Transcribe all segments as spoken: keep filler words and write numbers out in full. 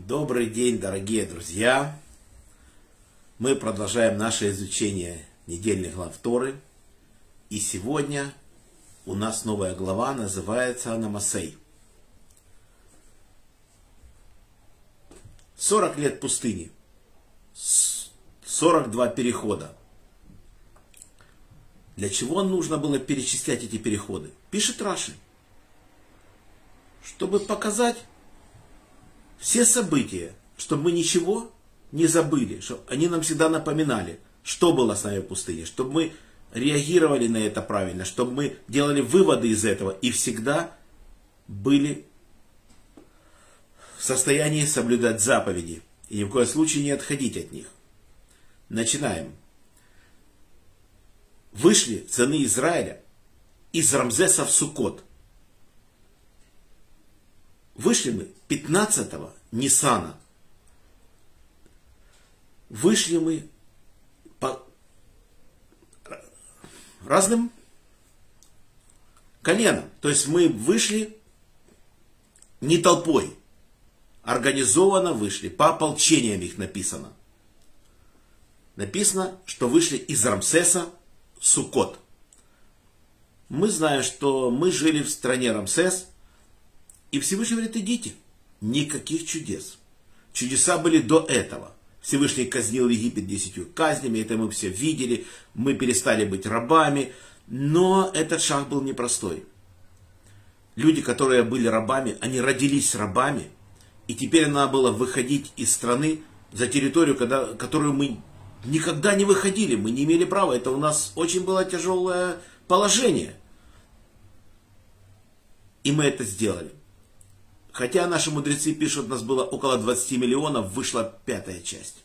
Добрый день, дорогие друзья! Мы продолжаем наше изучение недельных глав Торы. И сегодня у нас новая глава, называется она Мосей. сорок лет пустыни, сорок два перехода. Для чего нужно было перечислять эти переходы? Пишет Раши. Чтобы показать все события, чтобы мы ничего не забыли, чтобы они нам всегда напоминали, что было с нами в пустыне, чтобы мы реагировали на это правильно, чтобы мы делали выводы из этого и всегда были в состоянии соблюдать заповеди и ни в коем случае не отходить от них. Начинаем. Вышли сыны Израиля из Рамзеса в Суккот. Вышли мы пятнадцатого Нисана. Вышли мы по разным коленам. То есть мы вышли не толпой. Организованно вышли. По ополчениям их написано. Написано, что вышли из Рамсеса в Суккот. Мы знаем, что мы жили в стране Рамсес. И Всевышний говорит, идите. Никаких чудес. Чудеса были до этого. Всевышний казнил Египет десятью казнями. Это мы все видели. Мы перестали быть рабами. Но этот шаг был непростой. Люди, которые были рабами, они родились рабами. И теперь надо было выходить из страны за территорию, когда, которую мы никогда не выходили. Мы не имели права. Это у нас очень было тяжелое положение. И мы это сделали. Хотя наши мудрецы пишут, нас было около двадцати миллионов, вышла пятая часть.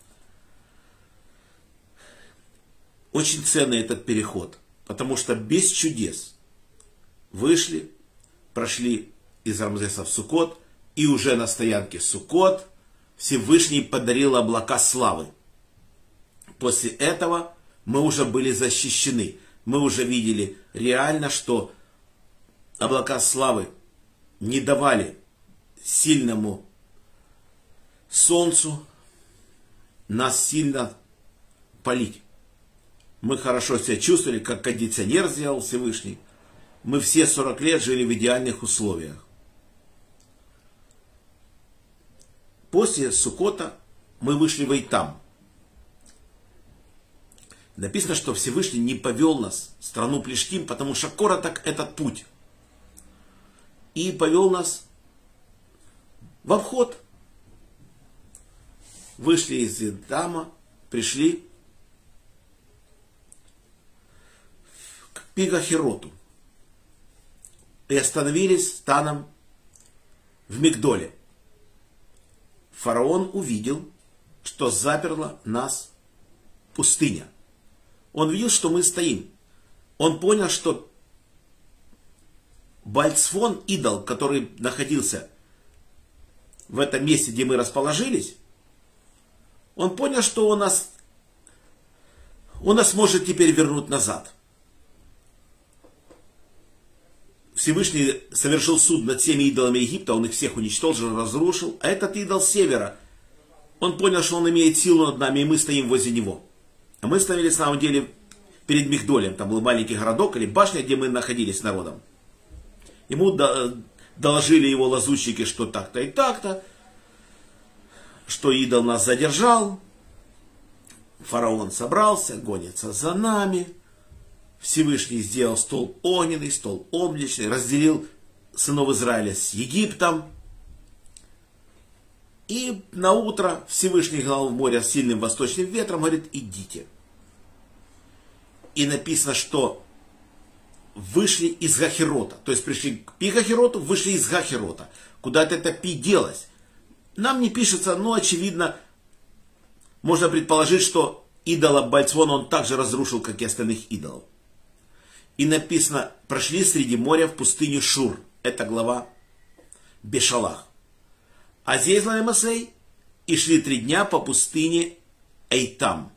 Очень ценный этот переход, потому что без чудес вышли, прошли из Рамзеса в Суккот, и уже на стоянке Суккот Всевышний подарил облака славы. После этого мы уже были защищены. Мы уже видели реально, что облака славы не давали сильному солнцу нас сильно палить. Мы хорошо себя чувствовали, как кондиционер сделал Всевышний. Мы все сорок лет жили в идеальных условиях. После Суккота мы вышли в Эйтам. Написано, что Всевышний не повел нас в страну Плештим, потому что короток этот путь. И повел нас в обход. Вышли из Эйтама, пришли к Пигахироту. И остановились станом в Мигдоле. Фараон увидел, что заперла нас пустыня. Он видел, что мы стоим. Он понял, что Бааль-Цфон, идол, который находился в этом месте, где мы расположились, он понял, что он нас, он нас может теперь вернуть назад. Всевышний совершил суд над всеми идолами Египта, он их всех уничтожил, разрушил. А этот идол с севера, он понял, что он имеет силу над нами, и мы стоим возле него. А мы стояли, на самом деле, перед Мигдолем. Там был маленький городок или башня, где мы находились с народом. Ему доложили его лазутчики, что так-то и так-то, что идол нас задержал. Фараон собрался, гонится за нами. Всевышний сделал столб огненный, столб облачный, разделил сынов Израиля с Египтом. И на утро Всевышний гнал в море с сильным восточным ветром, говорит, идите. И написано, что вышли из Гахирота. То есть пришли к Пи-Гахироту, вышли из Гахирота. Куда-то это Пи делось. Нам не пишется, но очевидно, можно предположить, что идола Бааль-Цфона он также разрушил, как и остальных идолов. И написано, прошли среди моря в пустыню Шур. Это глава Бешалах. А здесь глава Мосей. И шли три дня по пустыне Эйтам.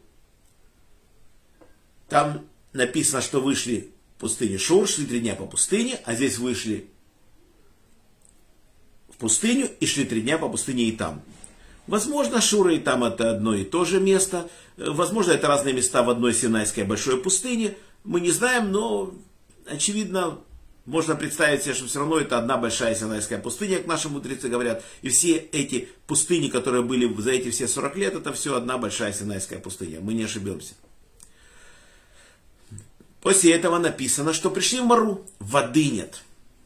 Там написано, что вышли в пустыне Шур, шли три дня по пустыне, а здесь вышли в пустыню и шли три дня по пустыне и там. Возможно, Шура и там это одно и то же место. Возможно, это разные места в одной Синайской большой пустыне. Мы не знаем, но очевидно, можно представить себе, что все равно это одна большая Синайская пустыня, как наши мудрецы говорят. И все эти пустыни, которые были за эти все сорок лет, это все одна большая Синайская пустыня. Мы не ошибемся. После этого написано, что пришли в Мару. Воды нет.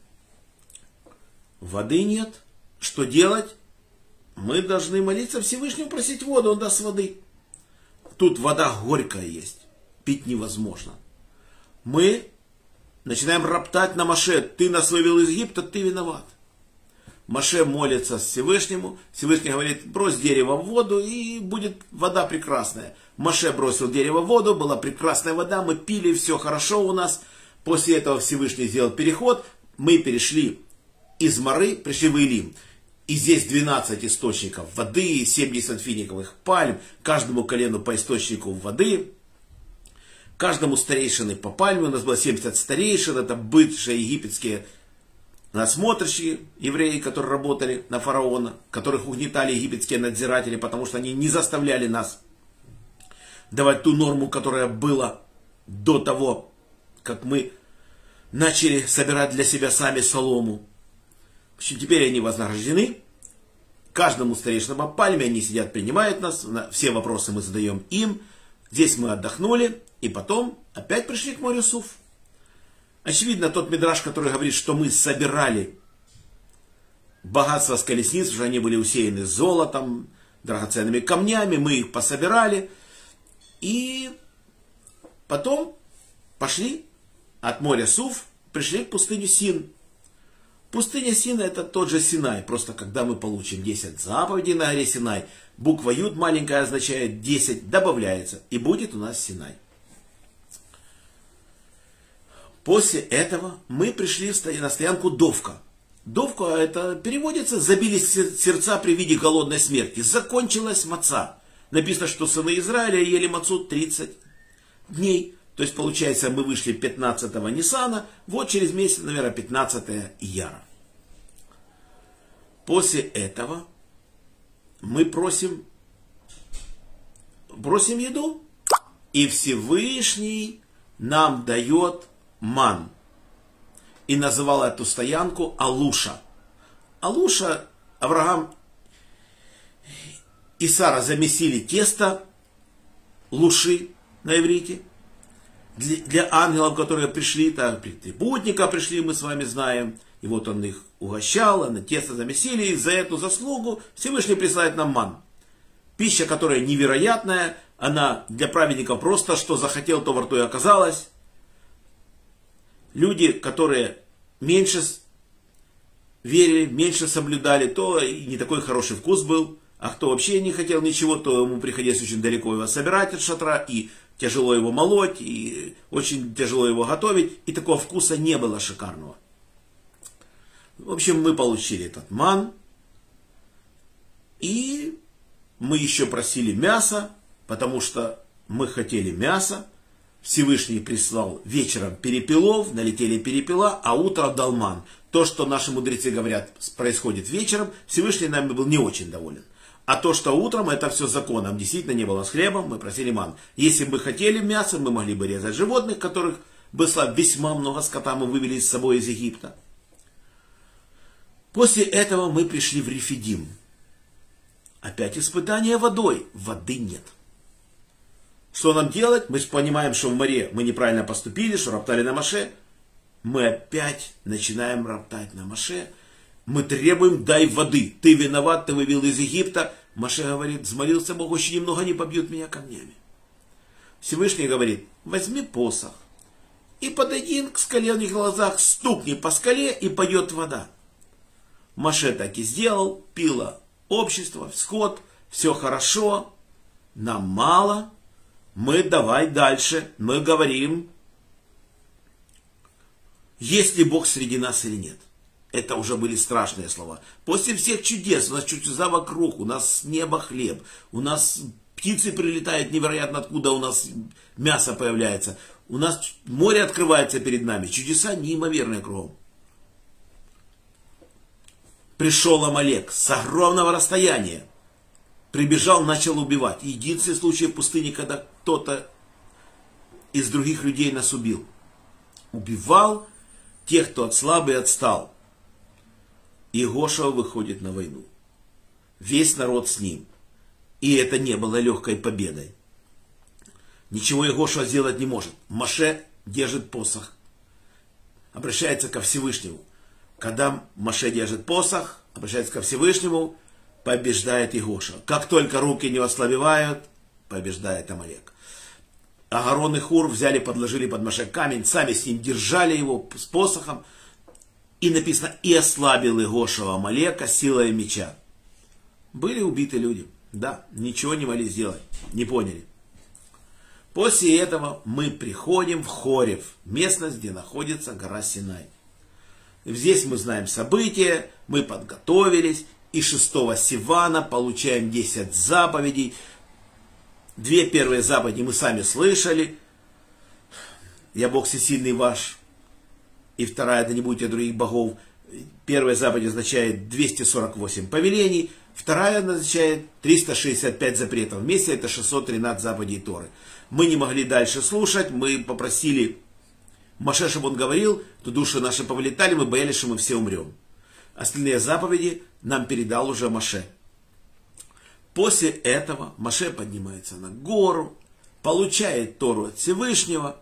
Воды нет. Что делать? Мы должны молиться Всевышнему, просить воду, он даст воды. Тут вода горькая есть. Пить невозможно. Мы начинаем роптать на Моше. Ты нас вывел из Египта, ты виноват. Моше молится Всевышнему. Всевышний говорит, брось дерево в воду, и будет вода прекрасная. Моше бросил дерево в воду, была прекрасная вода, мы пили, все хорошо у нас. После этого Всевышний сделал переход. Мы перешли из Мары, пришли в Илим. И здесь двенадцать источников воды, семьдесят финиковых пальм, каждому колену по источнику воды. Каждому старейшины по пальме. У нас было семьдесят старейшин, это бывшие египетские надсмотрщики, евреи, которые работали на фараона, которых угнетали египетские надзиратели, потому что они не заставляли нас давать ту норму, которая была до того, как мы начали собирать для себя сами солому. В общем, теперь они вознаграждены. Каждому старейшинам по пальме они сидят, принимают нас, все вопросы мы задаем им. Здесь мы отдохнули, и потом опять пришли к морю Суф. Очевидно, тот мидраш, который говорит, что мы собирали богатство с колесниц, уже они были усеяны золотом, драгоценными камнями, мы их пособирали. И потом пошли от моря Суф, пришли к пустыне Син. Пустыня Сина это тот же Синай, просто когда мы получим десять заповедей на горе Синай, буква Юд маленькая означает десять, добавляется, и будет у нас Синай. После этого мы пришли на стоянку Довка. Довка это переводится, забились сердца при виде голодной смерти. Закончилась маца. Написано, что сыны Израиля ели мацу тридцать дней. То есть, получается, мы вышли пятнадцатого Нисана, вот через месяц, наверное, пятнадцатого Ияра. После этого мы просим, просим еду, и Всевышний нам дает ман. И называл эту стоянку Алуша. Алуша, Авраам и Сара замесили тесто, луши на иврите, для, для ангелов, которые пришли, так, трибутника пришли, мы с вами знаем, и вот он их угощал, на тесто замесили, и за эту заслугу Всевышний присылает нам ман. Пища, которая невероятная, она для праведников просто, что захотел, то во рту и оказалось. Люди, которые меньше верили, меньше соблюдали, то и не такой хороший вкус был. А кто вообще не хотел ничего, то ему приходилось очень далеко его собирать от шатра, и тяжело его молоть, и очень тяжело его готовить, и такого вкуса не было шикарного. В общем, мы получили этот ман, и мы еще просили мясо, потому что мы хотели мясо. Всевышний прислал вечером перепелов, налетели перепела, а утром дал ман. То, что наши мудрецы говорят, происходит вечером, Всевышний нами был не очень доволен. А то, что утром, это все законом. Действительно не было с хлебом, мы просили ман. Если бы мы хотели мясо, мы могли бы резать животных, которых было весьма много скота, мы вывели с собой из Египта. После этого мы пришли в Рефидим. Опять испытание водой. Воды нет. Что нам делать? Мы понимаем, что в море мы неправильно поступили, что роптали на Моше. Мы опять начинаем роптать на Моше. Мы требуем, дай воды. Ты виноват, ты вывел из Египта. Моше говорит, взмолился Бог, очень немного не побьют меня камнями. Всевышний говорит, возьми посох и подойди к скале в них глазах, стукни по скале, и пойдет вода. Моше так и сделал, пило общество, скот, все хорошо, нам мало. Мы давай дальше, мы говорим, есть ли Бог среди нас или нет. Это уже были страшные слова. После всех чудес, у нас чудеса вокруг, у нас с неба хлеб, у нас птицы прилетают невероятно откуда, у нас мясо появляется, у нас море открывается перед нами, чудеса неимоверные кругом. пришел Амалек с огромного расстояния. Прибежал, начал убивать. Единственный случай в пустыне, когда кто-то из других людей нас убил. Убивал тех, кто отслаб и отстал. Иегошуа выходит на войну. Весь народ с ним. И это не было легкой победой. Ничего Иегошуа сделать не может. Моше держит посох. Обращается ко Всевышнему. Когда Моше держит посох, обращается ко Всевышнему, побеждает Иегошуа. Как только руки не ослабевают, побеждает Амалек. Аарон и Хур взяли, подложили под Моше камень, сами с ним держали его с посохом. И написано, и ослабил Иегошуа Амалека силой меча. Были убиты люди. Да, ничего не могли сделать. Не поняли. После этого мы приходим в Хорев, местность, где находится гора Синай. Здесь мы знаем события, мы подготовились, и шестого Сивана получаем десять заповедей. Две первые заповеди мы сами слышали. Я Бог всесильный ваш. И вторая, да не будьте других богов. Первая заповедь означает двести сорок восемь повелений. Вторая означает триста шестьдесят пять запретов. Вместе это шестьсот тринадцать заповедей Торы. Мы не могли дальше слушать. Мы попросили Моше, чтобы он говорил, то души наши повылетали, мы боялись, что мы все умрем. Остальные заповеди нам передал уже Моше. После этого Моше поднимается на гору, получает Тору от Всевышнего.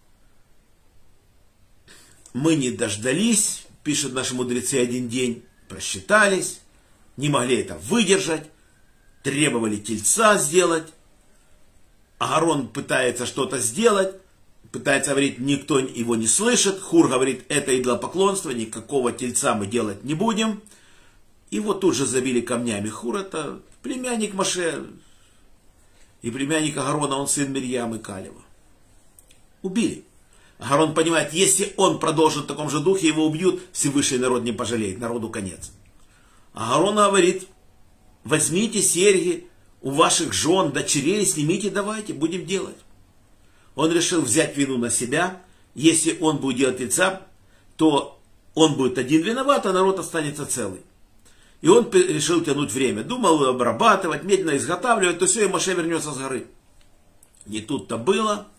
Мы не дождались, пишут наши мудрецы, один день, просчитались, не могли это выдержать, требовали тельца сделать. Аарон пытается что-то сделать, пытается говорить, никто его не слышит. Хур говорит, это идолопоклонство, никакого тельца мы делать не будем. Его тут же забили камнями. Хур это племянник Моше и племянник Аарона, он сын Мирьям и Калева. Убили. Аарон понимает, если он продолжит в таком же духе, его убьют, Всевышний народ не пожалеет, народу конец. Аарон говорит, возьмите серьги у ваших жен, дочерей, снимите, давайте, будем делать. Он решил взять вину на себя. Если он будет делать тельца, то он будет один виноват, а народ останется целый. И он решил тянуть время. Думал обрабатывать, медленно изготавливать, то все, и Моше вернется с горы. Не тут-то было.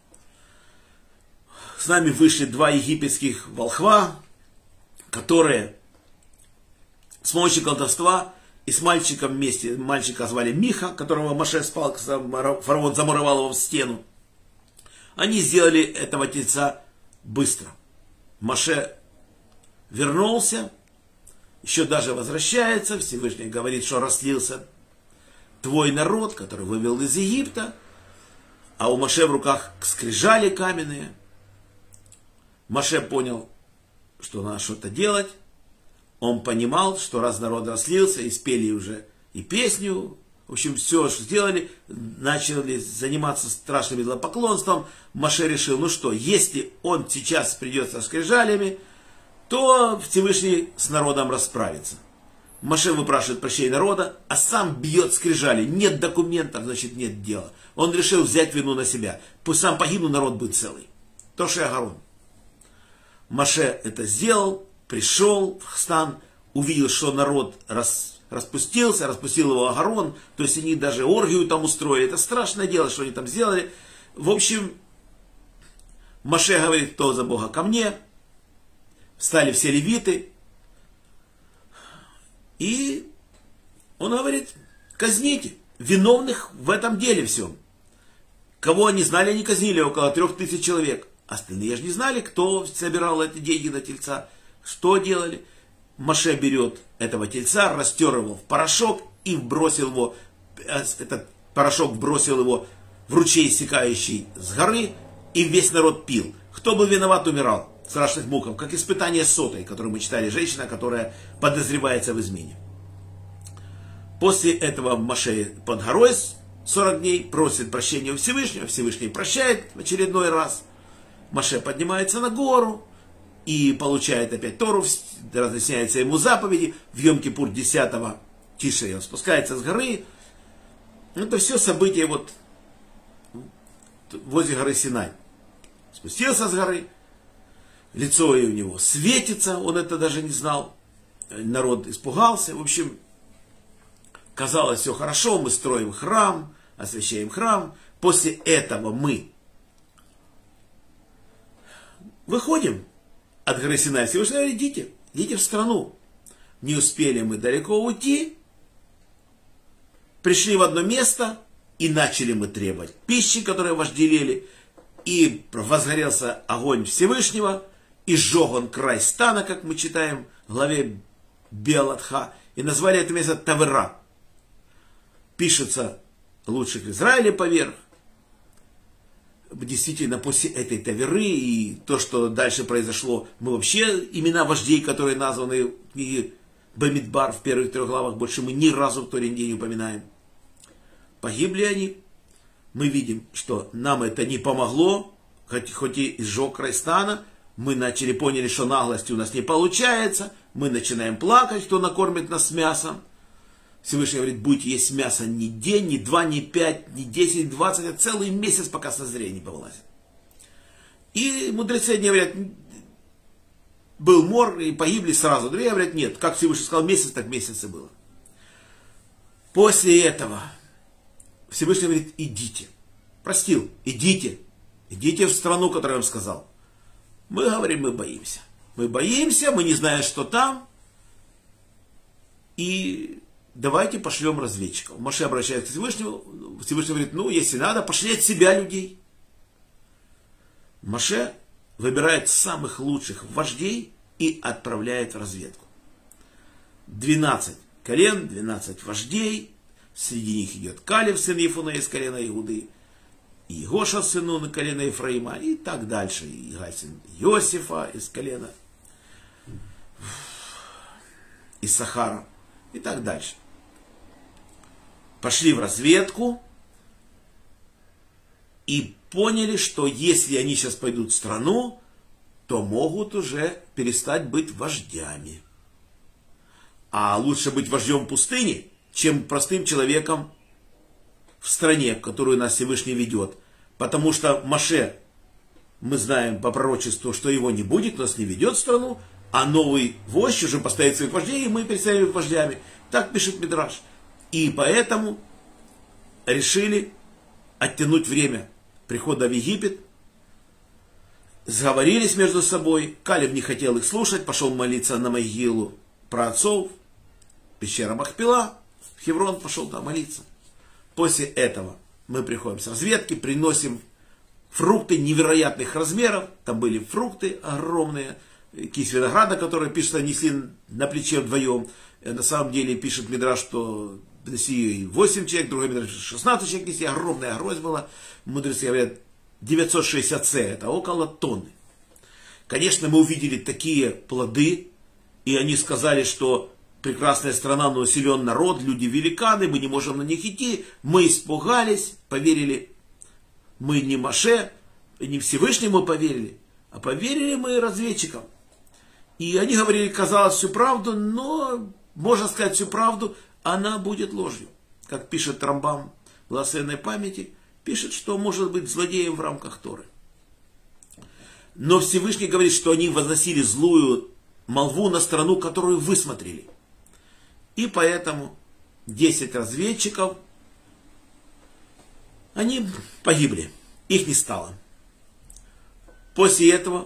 С нами вышли два египетских волхва, которые с помощью колдовства и с мальчиком вместе, мальчика звали Миха, которого Моше спал, фараон замуровал его в стену. Они сделали этого тельца быстро. Моше вернулся, еще даже возвращается, Всевышний говорит, что растлился твой народ, который вывел из Египта, а у Моше в руках скрижали каменные. Моше понял, что надо что-то делать. Он понимал, что раз народ растлился, и спели уже и песню, в общем, все, что сделали, начали заниматься страшным идолопоклонством. Моше решил, ну что, если он сейчас придет со скрижалями, то Всевышний с народом расправится. Моше выпрашивает прощения народа, а сам бьет скрижали. Нет документов, значит нет дела. Он решил взять вину на себя. Пусть сам погибну, народ будет целый. То, что Аарон. Моше это сделал, пришел в стан, увидел, что народ рас, распустился, распустил его Аарон, то есть они даже оргию там устроили. Это страшное дело, что они там сделали. В общем, Моше говорит, кто за Бога ко мне. Встали все левиты. И он говорит, казните виновных в этом деле всем. Кого они знали, они казнили, около трех тысяч человек. Остальные же не знали, кто собирал эти деньги на тельца, что делали. Моше берет этого тельца, растер его в порошок и бросил его, этот порошок бросил его в ручей, стекающий с горы, и весь народ пил. Кто был виноват, умирал в страшных муках, как испытание сотой, которое мы читали, женщина, которая подозревается в измене. После этого Моше под горой сорок дней просит прощения у Всевышнего, Всевышний прощает в очередной раз. Моше поднимается на гору и получает опять Тору, разъясняются ему заповеди. В Йом-Кипур десятого Тишри он спускается с горы. Это все события вот возле горы Синай. Спустился с горы, лицо у него светится, он это даже не знал. народ испугался. В общем, казалось, все хорошо, мы строим храм, освящаем храм. После этого мы выходим от горы Синай. Всевышний говорит: идите, идите в страну. Не успели мы далеко уйти, пришли в одно место, и начали мы требовать пищи, которую вожделели, и возгорелся огонь Всевышнего, и сжег он край стана, как мы читаем в главе Беалатха, и назвали это место Тавера. Пишется лучших в Израиле поверх. Действительно, после этой Таверы и то, что дальше произошло, мы вообще имена вождей, которые названы в книге Бамидбар в первых трех главах, больше мы ни разу в Торе не упоминаем. Погибли они. Мы видим, что нам это не помогло, хоть, хоть и сжег край стана. Мы начали, поняли, что наглости у нас не получается. Мы начинаем плакать, кто накормит нас мясом. Всевышний говорит: будете есть мясо не день, не два, не пять, не десять, двадцать, а целый месяц, пока созрение не повылазит. И мудрецы одни говорят: был мор, и погибли сразу. Другие говорят: нет, как Всевышний сказал месяц, так месяц и было. После этого Всевышний говорит: идите. Простил, идите. Идите в страну, которую я вам сказал. Мы говорим: мы боимся. Мы боимся, мы не знаем, что там. И давайте пошлем разведчиков. Моше обращается к Всевышнему. Всевышний говорит: ну, если надо, пошли от себя людей. Моше выбирает самых лучших вождей и отправляет в разведку. двенадцать колен, двенадцать вождей. Среди них идет Калев, сын Ефуне из колена Иуды, и Гоша, сыну колена Ефраима, и так дальше. И Игаль, сын Иосифа из колена Иссахара, и так дальше. Пошли в разведку и поняли, что если они сейчас пойдут в страну, то могут уже перестать быть вождями. А лучше быть вождем пустыни, чем простым человеком в стране, в которую нас Всевышний ведет. Потому что Моше, мы знаем по пророчеству, что его не будет, нас не ведет в страну, а новый вождь уже поставит своих вождей, и мы перестанем их вождями. Так пишет Мидраш. И поэтому решили оттянуть время прихода в Египет. Сговорились между собой. Калев не хотел их слушать, пошел молиться на могилу праотцов, пещера Махпела. В Хеврон пошел там молиться. После этого мы приходим с разведки, приносим фрукты невероятных размеров. Там были фрукты огромные, кисть винограда, которую, пишет, несли на плече вдвоем. На самом деле пишет Мидраш, что несли восемь человек, другой Мидраш шестнадцать человек несли. Огромная гроздь была. Мудрецы говорят, девятьсот шестьдесят цэ, это около тонны. Конечно, мы увидели такие плоды, и они сказали, что прекрасная страна, но силен народ, люди великаны, мы не можем на них идти. Мы испугались, поверили. Мы не Моше, не Всевышнему поверили, а поверили мы разведчикам. И они говорили, казалось, всю правду, но, можно сказать, всю правду, она будет ложью. Как пишет Рамбам в благословенной памяти, пишет, что может быть злодеем в рамках Торы. Но Всевышний говорит, что они возносили злую молву на страну, которую вы смотрели. И поэтому десять разведчиков, они погибли. Их не стало. После этого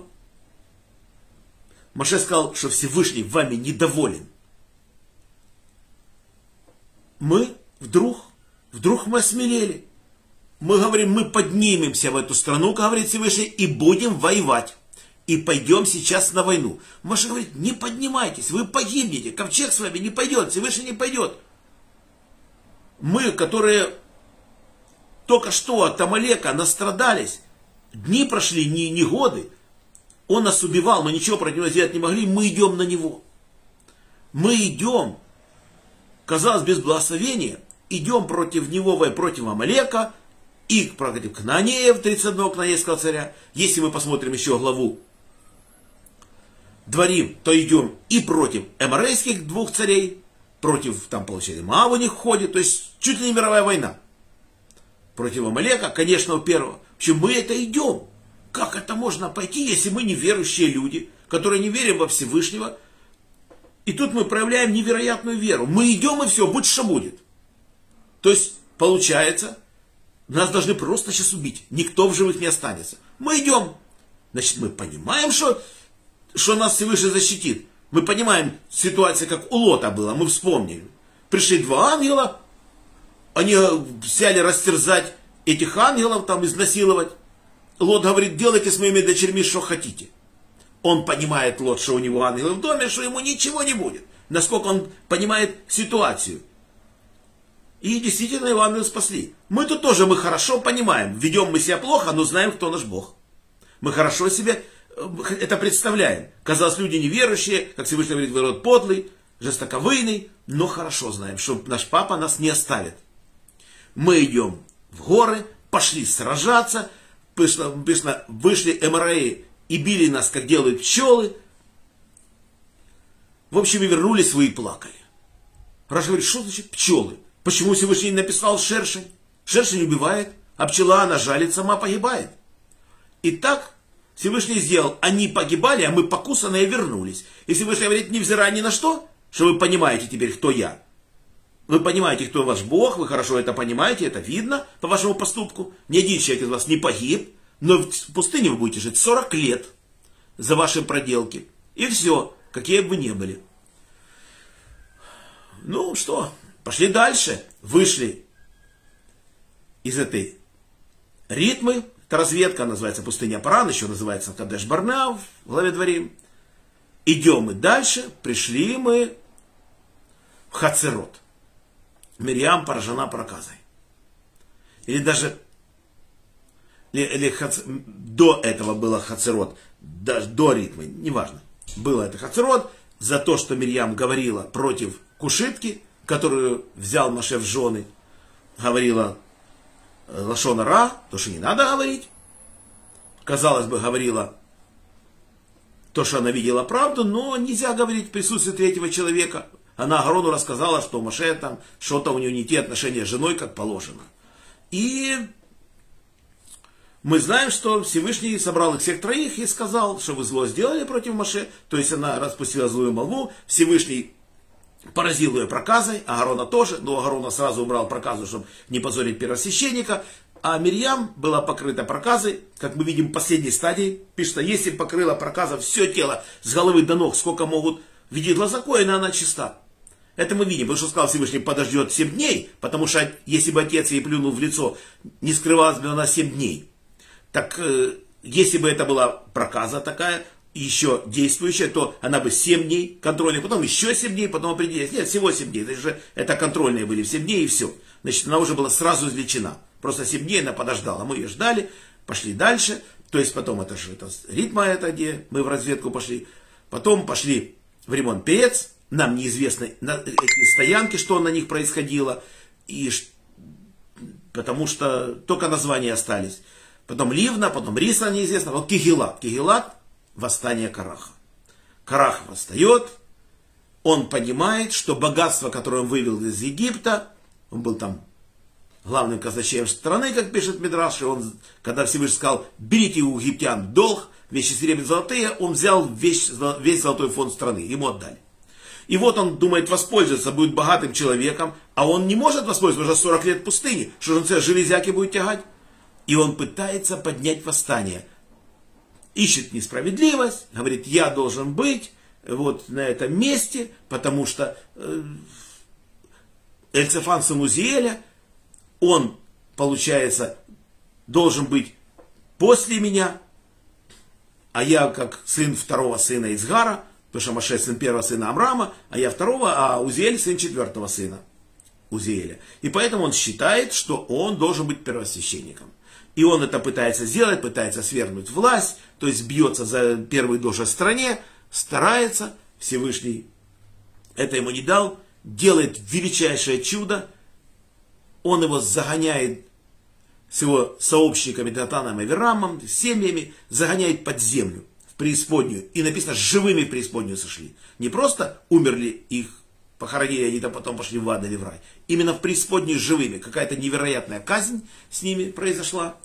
Моше сказал, что Всевышний вами недоволен. Мы вдруг, вдруг мы осмелели. Мы говорим, мы поднимемся в эту страну, говорит Всевышний, и будем воевать. И пойдем сейчас на войну. Моше говорит, не поднимайтесь, вы погибнете, ковчег с вами не пойдет, Всевышний не пойдет. Мы, которые только что от Амалека настрадались, дни прошли, не, не годы, он нас убивал, мы ничего против него сделать не могли, мы идем на него. Мы идем, казалось, без благословения, идем против него, против Амалека, и против Кнаанеев, тридцать одного кнаанейского царя. Если мы посмотрим еще главу Дворим, то идем и против эморейских двух царей, против, там, получается, Моав у них ходит, то есть чуть ли не мировая война. Против Амалека, конечно, у первого. В общем, мы это идем. Как это можно пойти, если мы неверующие люди, которые не верим во Всевышнего? И тут мы проявляем невероятную веру. Мы идем и все, будь что будет. То есть, получается, нас должны просто сейчас убить. Никто в живых не останется. Мы идем. Значит, мы понимаем, что, что нас Всевышний защитит. Мы понимаем ситуацию, как у Лота была. Мы вспомнили. Пришли два ангела. Они взяли растерзать этих ангелов, там изнасиловать. Лот говорит, делайте с моими дочерьми, что хотите. Он понимает, Лот, что у него ангелы в доме, что ему ничего не будет. Насколько он понимает ситуацию. И действительно его ангелы спасли. Мы тут тоже, мы хорошо понимаем. Ведем мы себя плохо, но знаем, кто наш Бог. Мы хорошо себе это представляем. Казалось, люди неверующие, как Всевышний говорит, вы род подлый, жестоковыйный, но хорошо знаем, что наш папа нас не оставит. Мы идем в горы, пошли сражаться, пышно, пышно вышли эмараи и били нас, как делают пчелы. В общем, и вернулись вы и плакали. Раша говорит, что значит пчелы? Почему Всевышний не написал шершень? Шершень убивает, а пчела, она жалит, сама погибает. И так Всевышний сделал, они погибали, а мы покусанные вернулись. И Всевышний говорит, невзирая ни на что, что вы понимаете теперь, кто я. Вы понимаете, кто ваш Бог, вы хорошо это понимаете, это видно по вашему поступку. Ни один человек из вас не погиб, но в пустыне вы будете жить сорок лет за ваши проделки. И все, какие бы вы ни были. Ну что, пошли дальше. Вышли из этой ритмы. Это разведка, называется пустыня Паран, еще называется Кадеш-Барнеа в главе Дворим. Идем мы дальше, пришли мы в Хацерот. Мирьям поражена проказой. Или даже или, или хац, до этого было Хацерот, даже до ритмы, неважно. Было это Хацерот за то, что Мирьям говорила против кушитки, которую взял Моше в жены. Говорила лашон ара, то, что не надо говорить. Казалось бы, говорила то, что она видела правду, но нельзя говорить в присутствии третьего человека. Она Агарону рассказала, что Моше там что-то у него не те отношения с женой, как положено. И мы знаем, что Всевышний собрал их всех троих и сказал, что вы зло сделали против Моше. То есть она распустила злую молву. Всевышний поразил ее проказой, Аарона тоже, но Аарона сразу убрал проказу, чтобы не позорить первосвященника. А Мирьям была покрыта проказой, как мы видим в последней стадии. Пишется, если покрыла проказа все тело с головы до ног, сколько могут видеть глаза коина, она чиста. Это мы видим, потому что сказал Всевышний, подождет семь дней, потому что если бы отец ей плюнул в лицо, не скрывалась бы она семь дней. Так э, если бы это была проказа такая, еще действующая, то она бы семь дней контрольных, потом еще семь дней, потом определилась. Нет, всего семь дней, это, же, это контрольные были семь дней и все. Значит, она уже была сразу излечена. Просто семь дней она подождала, мы ее ждали, пошли дальше. То есть потом это же это, ритма это, где мы в разведку пошли. Потом пошли в ремонт Перец. Нам неизвестны эти стоянки, что на них происходило. И, потому что только названия остались. Потом Ливна, потом Риса неизвестно. Вот Кигелат. Кигелат — восстание Караха. Карах восстает. Он понимает, что богатство, которое он вывел из Египта, он был там главным казначеем страны, как пишет Мидраш, и он, когда Всевышний сказал, берите у египтян долг, вещи серебряные золотые, он взял весь, весь золотой фонд страны, ему отдали. И вот он думает воспользоваться, будет богатым человеком, а он не может воспользоваться, уже сорок лет в пустыне, что же он себе железяки будет тягать? И он пытается поднять восстание. Ищет несправедливость, говорит, я должен быть вот на этом месте, потому что э, Эльцефан сын Узиэля, он, получается, должен быть после меня, а я как сын второго сына Изгара, потому что Моше сын первого сына Амрама, а я второго, а Узиэль сын четвертого сына Узиэля. И поэтому он считает, что он должен быть первосвященником. И он это пытается сделать, пытается свергнуть власть, то есть бьется за первую должность в стране, старается, Всевышний это ему не дал, делает величайшее чудо, он его загоняет с его сообщниками Датаном и Авирамом, с семьями, загоняет под землю, в преисподнюю. И написано, живыми в преисподнюю сошли. Не просто умерли их, похоронили, они там потом пошли в ад или в рай. Именно в преисподнюю живыми. Какая-то невероятная казнь с ними произошла.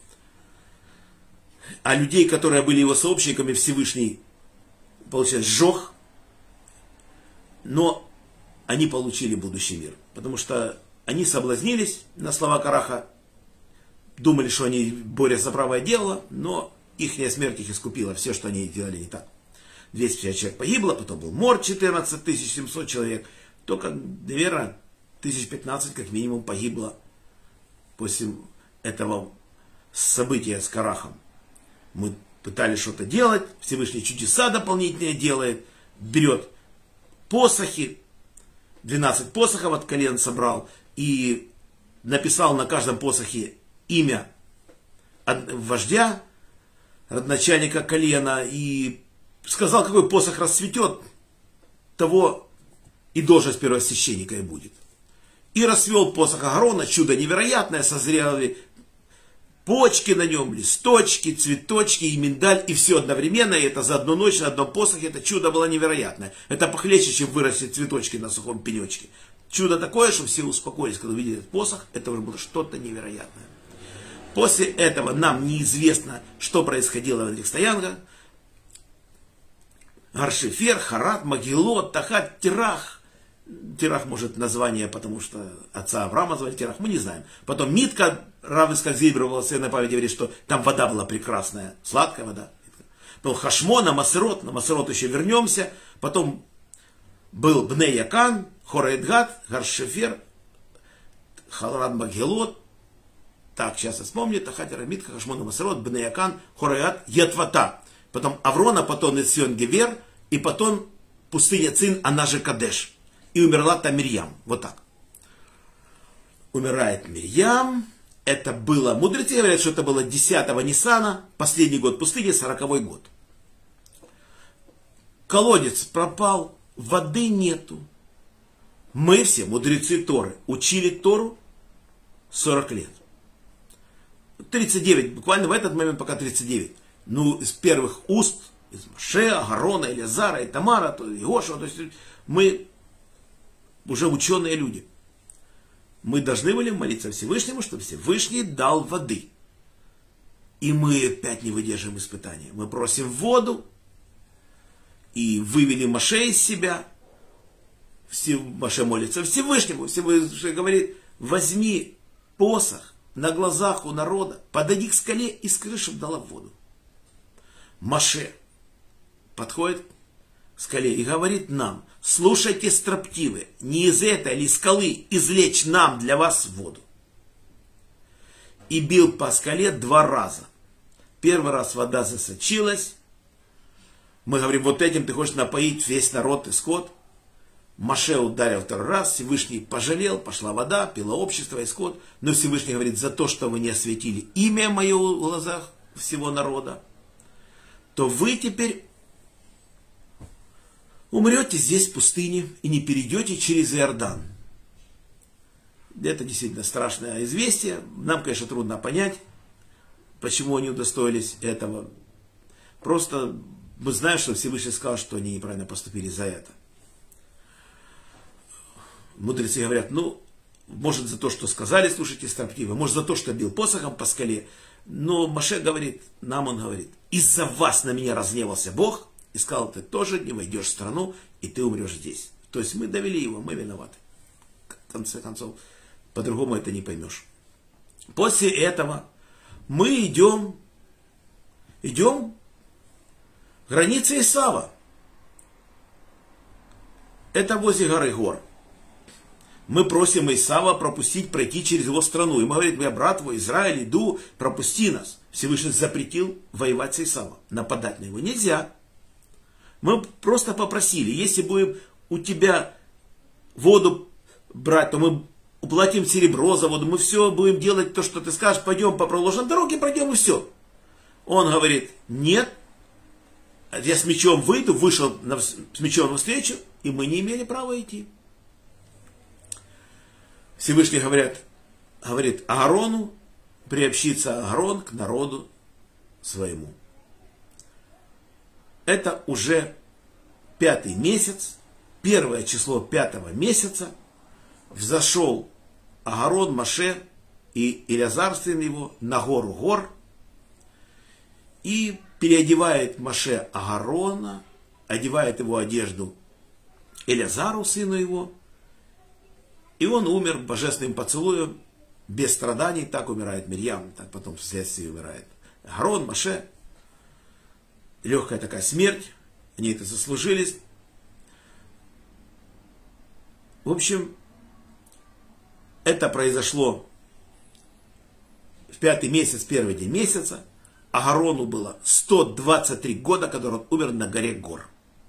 А людей, которые были его сообщниками, Всевышний, получается, сжег. но они получили будущий мир. Потому что они соблазнились на слова Караха, думали, что они борются за правое дело, но их смерть их искупила, все, что они делали, не так. двести пятьдесят человек погибло, потом был мор четырнадцать тысяч семьсот человек, только, наверное, тысяч пятнадцать как минимум погибло после этого события с Карахом. Мы пытались что-то делать, Всевышний чудеса дополнительные делает, берет посохи, двенадцать посохов от колен собрал и написал на каждом посохе имя вождя, родоначальника колена, и сказал, какой посох расцветет, того и должность первосвященника и будет. И расцвел посох Аарона, чудо невероятное, созрели почки на нем, листочки, цветочки и миндаль, и все одновременно, и это за одну ночь на одном посохе, это чудо было невероятное. Это похлеще, чем вырастить цветочки на сухом пенечке. Чудо такое, что все успокоились, когда увидели этот посох, это уже было что-то невероятное. После этого нам неизвестно, что происходило в этих стоянках. Гаршефер, Харат, Магилот, Тахат, Терах. Терах может название, потому что отца Авраама звали Терах, мы не знаем. Потом Митка, Рав Ицхак Зильбер в волшебной памяти говорит, что там вода была прекрасная, сладкая вода. Потом Хашмона, Масерот, на Масерот еще вернемся. Потом был Бней Якан, Хора Эдгат, Гаршефер, Харат, Магилот. Так, сейчас я вспомню, Тахатера, Митка, Хашмона, Масерот, Бней Якан, Хора Эдгат, Ятвата. Потом Аврона, потом Эцион Гевер, и потом пустыня Цин, она же Кадеш. И умерла там Мирьям. Вот так. Умирает Мирьям. Это было, мудрецы говорят, что это было десятого Ниссана, последний год пустыни, сороковой год. Колодец пропал, воды нету. Мы все, мудрецы Торы, учили Тору сорок лет. тридцать девять, буквально в этот момент пока тридцать девять. Ну, из первых уст, из Моше, Агарона, Элиазара, Тамара, Иошуа, то есть мы уже ученые люди. Мы должны были молиться Всевышнему, чтобы Всевышний дал воды. И мы опять не выдерживаем испытания. Мы просим воду, и вывели Моше из себя. Моше молится Всевышнему. Всевышний говорит, возьми посох на глазах у народа, подойди к скале и скажи, чтобы дала воду. Моше подходит к скале и говорит нам, слушайте, строптивые, не из этой ли скалы извлечь нам для вас воду. И бил по скале два раза. Первый раз вода засочилась. Мы говорим, вот этим ты хочешь напоить весь народ и скот. Моше ударил второй раз, Всевышний пожалел, пошла вода, пило общество и скот. Но Всевышний говорит, за то, что вы не осветили имя мое в глазах всего народа, то вы теперь умрете здесь в пустыне и не перейдете через Иордан. Это действительно страшное известие. Нам, конечно, трудно понять, почему они удостоились этого. Просто мы знаем, что Всевышний сказал, что они неправильно поступили за это. Мудрецы говорят, ну, может за то, что сказали, слушайте, строптивые, может за то, что бил посохом по скале. Но Моше говорит, нам он говорит, из-за вас на меня разгневался Бог, и сказал, ты тоже не войдешь в страну, и ты умрешь здесь. То есть мы довели его, мы виноваты. В конце концов, по-другому это не поймешь. После этого мы идем, идем к границе Исава. Это возле горы Гор. Мы просим Исава пропустить, пройти через его страну. И мы говорим, я брат твой, Израиль, иду, пропусти нас. Всевышний запретил воевать с Исавом. Нападать на него нельзя. Мы просто попросили, если будем у тебя воду брать, то мы уплатим серебро за воду, мы все будем делать то, что ты скажешь, пойдем по проложенной дороге, пройдем и все. Он говорит, нет, я с мечом выйду, вышел на, с мечом навстречу, и мы не имели права идти. Всевышний говорят, говорит Аарону, приобщиться Аарон к народу своему. Это уже пятый месяц, первое число пятого месяца, взошел Аарон, Моше и Элиазар, сын его, на гору Гор, и переодевает Моше Аарона, одевает его одежду Элиазару, сыну его. И он умер божественным поцелуем, без страданий. Так умирает Мирьям, так потом вследствие умирает Аарон, Моше. Легкая такая смерть. Они это заслужились. В общем, это произошло в пятый месяц, первый день месяца. Аарону было сто двадцать три года, когда он умер на горе Гор.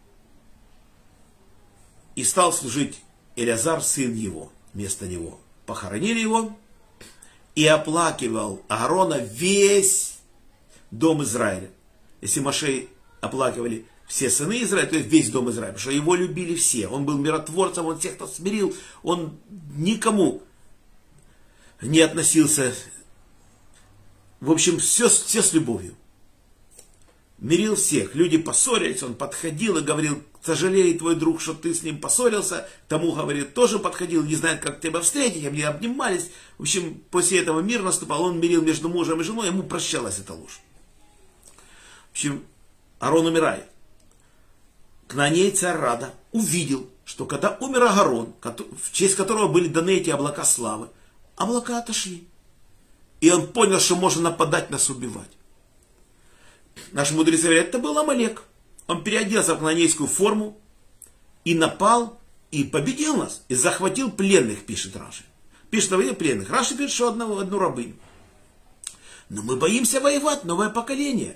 И стал служить Элиазар, сын его, вместо него. Похоронили его, и оплакивал Аарона весь дом Израиля. Если Моше оплакивали все сыны Израиля, то есть весь дом Израиля, потому что его любили все. Он был миротворцем, он всех, кто смирил, он никому не относился. В общем, все, все с любовью. Мирил всех. Люди поссорились, он подходил и говорил: сожалеет твой друг, что ты с ним поссорился. Тому, говорит, тоже подходил, не знает, как тебя встретить. Они обнимались. В общем, после этого мир наступал. Он мирил между мужем и женой, ему прощалась эта ложь. В общем, Аарон умирает. Кнаней царь Рада увидел, что когда умер Аарон, в честь которого были даны эти облака славы, облака отошли. И он понял, что можно нападать, нас убивать. Наши мудрецы говорят, это был Амалек. Он переоделся в кнанейскую форму и напал, и победил нас, и захватил пленных, пишет Раши. Пишет, что пленных. Раши пишет, что одну, одну рабыню. Но мы боимся воевать, новое поколение.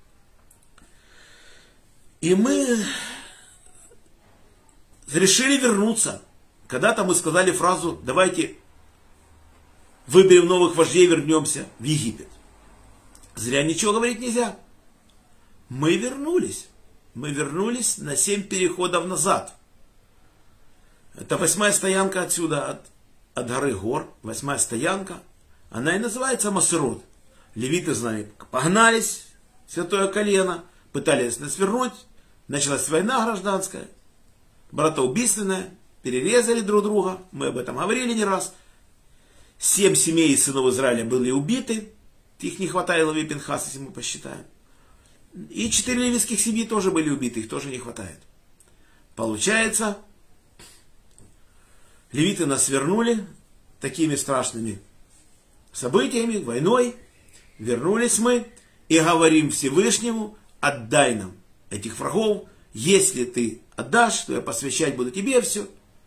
И мы решили вернуться. Когда-то мы сказали фразу: давайте выберем новых вождей и вернемся в Египет. Зря ничего говорить нельзя. Мы вернулись. Мы вернулись на семь переходов назад. Это восьмая стоянка отсюда, от, от горы Гор. Восьмая стоянка. Она и называется Масерот. Левиты, знали, погнались, святое колено, пытались нас вернуть. Началась война гражданская, братоубийственная, перерезали друг друга. Мы об этом говорили не раз. Семь семей сынов Израиля были убиты. Их не хватает, Леви и Пинхас, если мы посчитаем. И четыре левитских семьи тоже были убиты, их тоже не хватает. Получается, левиты нас вернули такими страшными событиями, войной. Вернулись мы и говорим Всевышнему: отдай нам этих врагов. Если ты отдашь, то я посвящать буду тебе все.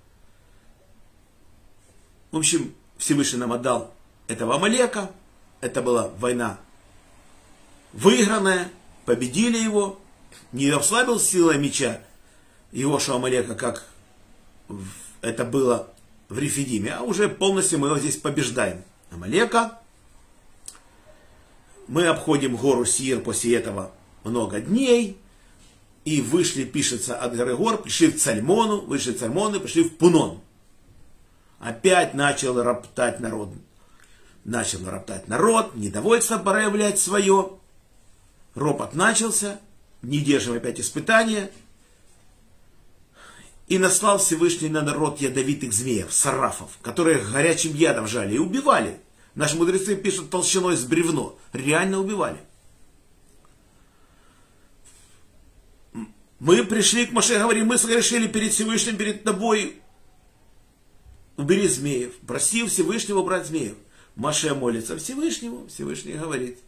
В общем, Всевышний нам отдал этого Амалека. Это была война выигранная. Победили его. Не ослабил силой меча Иошуа Амалека, как это было в Рефидиме, а уже полностью мы его здесь побеждаем. Амалека. Мы обходим гору Сир после этого много дней. И вышли, пишется, от горы Гор, пришли в Цальмону, вышли в Цальмону, пришли в Пунон. Опять начал роптать народ. Начал роптать народ, недовольство проявлять свое. Ропот начался, не держим опять испытания. И наслал Всевышний на народ ядовитых змеев, сарафов, которые горячим ядом жали и убивали. Наши мудрецы пишут толщиной с бревно. Реально убивали. Мы пришли к Моше, говорим: мы согрешили перед Всевышним, перед тобой. Убери змеев. Проси Всевышнего убрать змеев. Моше молится Всевышнему. Всевышний говорит: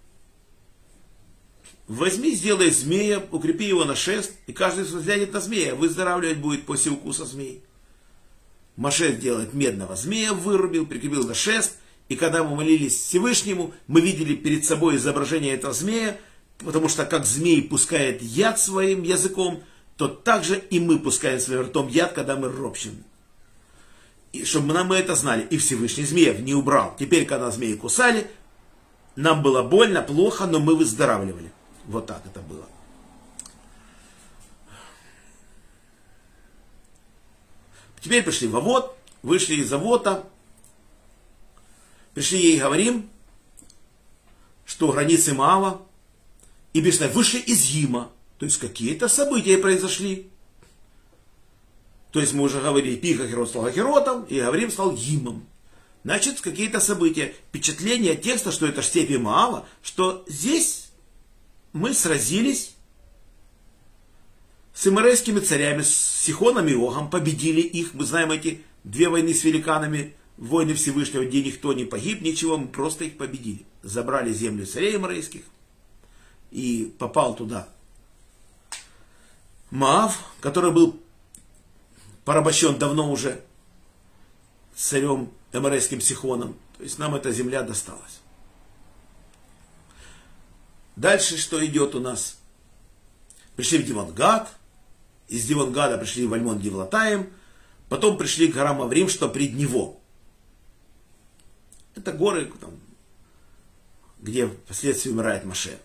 возьми, сделай змея, укрепи его на шест, и каждый взглянет на змея, выздоравливать будет после укуса змей. Моше делает медного змея, вырубил, прикрепил на шест, и когда мы молились Всевышнему, мы видели перед собой изображение этого змея, потому что как змей пускает яд своим языком, то также и мы пускаем своим ртом яд, когда мы ропщим. И чтобы мы это знали. И Всевышний змеев не убрал. Теперь, когда змеи кусали, нам было больно, плохо, но мы выздоравливали. Вот так это было. Теперь пришли в Авот, вышли из Авота, пришли ей и говорим, что границы Моава, и бешено вышли из Гима. То есть какие-то события произошли. То есть мы уже говорили, Пихахерот стал Ахеротом, и Гаврим стал Гимом. Значит, какие-то события. Впечатление текста, что это степи Моава, что здесь мы сразились с эморейскими царями, с Сихоном и Огом, победили их. Мы знаем эти две войны с великанами, войны Всевышнего, где никто не погиб, ничего, мы просто их победили. Забрали землю царей эморейских, и попал туда Моав, который был порабощен давно уже царем эморейским Сихоном. То есть нам эта земля досталась. Дальше что идет у нас? Пришли в Дивангад, из Дивангада пришли в Альмон-Дивлатаим, потом пришли к горам Аврим, что пред него. Это горы, там, где впоследствии умирает Моше.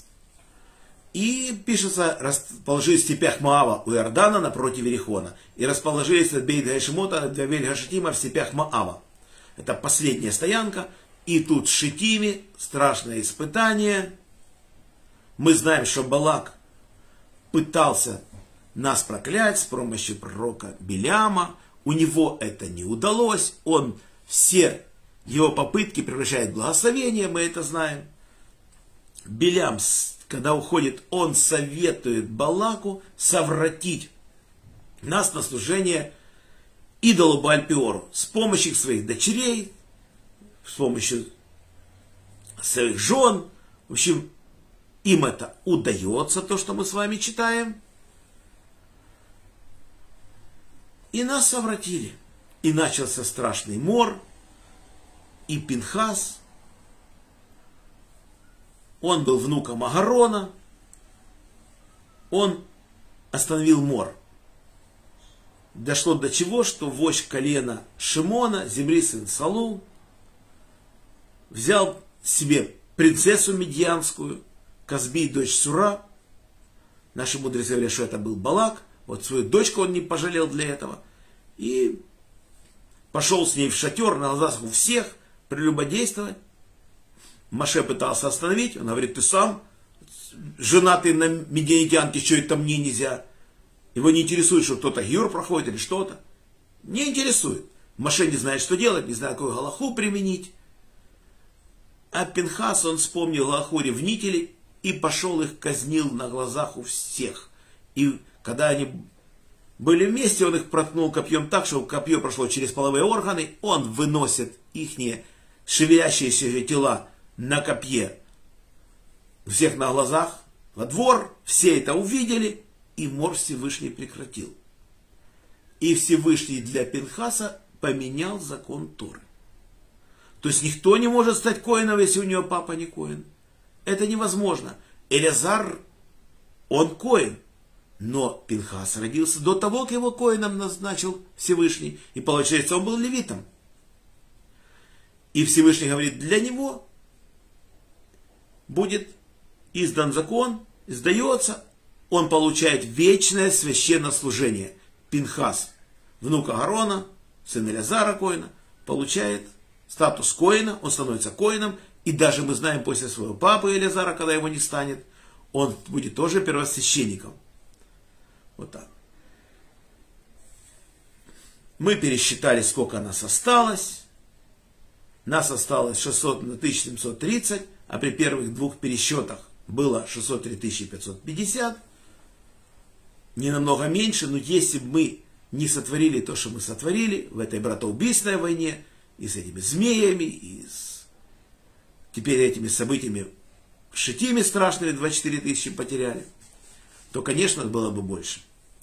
И пишется, расположились в степях Моава у Иордана напротив Иерихона. И расположились от Бейт-Гашимота до Вель-Гашитима в степях Моава. Это последняя стоянка. И тут в Шитиме страшное испытание. Мы знаем, что Балак пытался нас проклять с помощью пророка Биляма. У него это не удалось. Он все его попытки превращает в благословение, мы это знаем. Билям, когда уходит, он советует Балаку совратить нас на служение идолу Бааль-Пеору с помощью своих дочерей, с помощью своих жен. В общем, им это удается, то, что мы с вами читаем. И нас совратили. И начался страшный мор. И Пинхас, он был внуком Агарона, он остановил мор. Дошло до чего, что вождь колена Шимона, Зимри сын Салу, взял себе принцессу медьянскую, Казби, дочь Сура. Наши мудрецы говорят, что это был Балак. Вот свою дочку он не пожалел для этого. И пошел с ней в шатер на глазах у всех, прелюбодействовать. Моше пытался остановить. Он говорит, ты сам женатый на медианитянке, что это мне нельзя. Его не интересует, что кто-то гиур проходит или что-то. Не интересует. Моше не знает, что делать, не знает, какую галаху применить. А Пинхас, он вспомнил галаху ревнителей и пошел их казнил на глазах у всех. И когда они были вместе, он их проткнул копьем так, что копье прошло через половые органы, он выносит ихние шевелящиеся тела на копье всех на глазах во двор, все это увидели, и мор Всевышний прекратил. И Всевышний для Пинхаса поменял закон Торы. То есть никто не может стать коэном, если у него папа не коэн. Это невозможно. Элязар, он коэн. Но Пинхас родился до того, как его коэном назначил Всевышний. И получается, он был левитом. И Всевышний говорит, для него будет издан закон, издается, он получает вечное священнослужение. Пинхас, внук Аарона, сын Элязара коэна, получает статус коэна, он становится коэном. И даже мы знаем после своего папы Элязара, когда его не станет, он будет тоже первосвященником. Вот так. Мы пересчитали, сколько нас осталось. Нас осталось шестьсот на тысячу семьсот тридцать, а при первых двух пересчетах было шестьсот три тысячи пятьсот пятьдесят. Не намного меньше, но если бы мы не сотворили то, что мы сотворили в этой братоубийственной войне, и с этими змеями, и с теперь этими событиями в Шитиме страшными, двадцать четыре тысячи потеряли, то, конечно, было бы больше.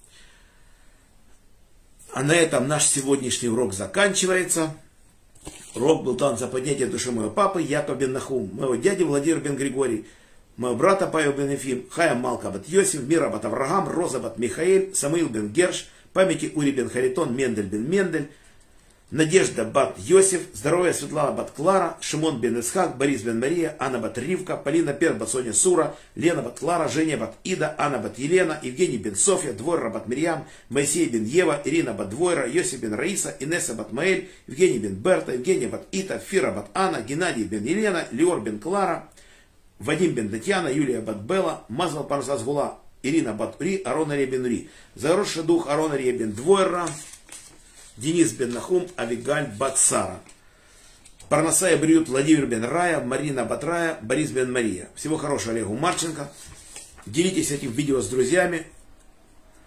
А на этом наш сегодняшний урок заканчивается. Урок был дан за поднятие души моего папы Яков бен Нахум, моего дяди Владимир бен Григорий, моего брата Павел бен Ефим, Хаям Малка бат Йосиф, Мира бат Авраам, Роза бат Михаэль, Самуил бен Герш, памяти Ури бен Харитон, Мендель бен Мендель, Надежда бат Йосиф, здоровья Светлана бат Клара, Шимон бен Исхак, Борис бен Мария, Анна бат Ривка, Полина Пер бат Соня Сура, Лена бат Клара, Женя бат Ида, Анна бат Елена, Евгений бен Софья, Двойра бат Мирьям, Моисей бен Ева, Ирина бат Двойра, Йосиф бен Раиса, Инесса бат Маэль, Евгений бен Берта, Евгения бат Ита, Фира бат Анна, Геннадий бен Елена, Леор бен Клара, Вадим бен Татьяна, Юлия бат Белла, Мазвал Парзас Гула, Ирина бат Ури, Арон Ария бен Ури, заросший дух Арон Ария бен Двойра, Денис бен Нахум, Авигаль бат Сара. Парнасая Бриют, Владимир бен Рая, Марина бат Рая, Борис бен Мария. Всего хорошего Олегу Марченко. Делитесь этим видео с друзьями.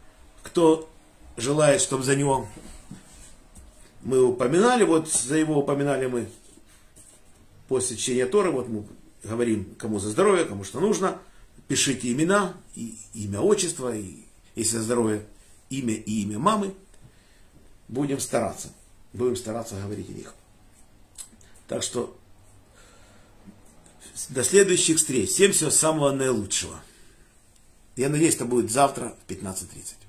кто желает, чтобы за него мы упоминали, вот за его упоминали мы после чтения Торы, вот мы говорим, кому за здоровье, кому что нужно, пишите имена, и имя, отчество, и, если за здоровье, имя и имя мамы, будем стараться, будем стараться говорить о них. Так что до следующих встреч. Всем всего самого наилучшего. Я надеюсь, это будет завтра в пятнадцать тридцать.